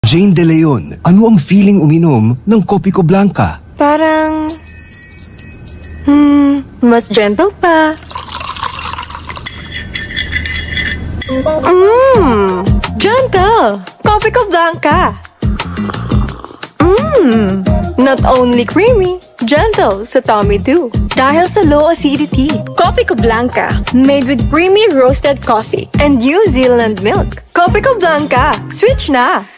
Jane De Leon, ano ang feeling uminom ng Kopiko Blanca? Parang... mas gentle pa. Gentle! Kopiko Blanca! Not only creamy, gentle sa tummy too. Dahil sa low acidity. Kopiko Blanca, made with creamy roasted coffee And New Zealand milk. Kopiko Blanca, switch na!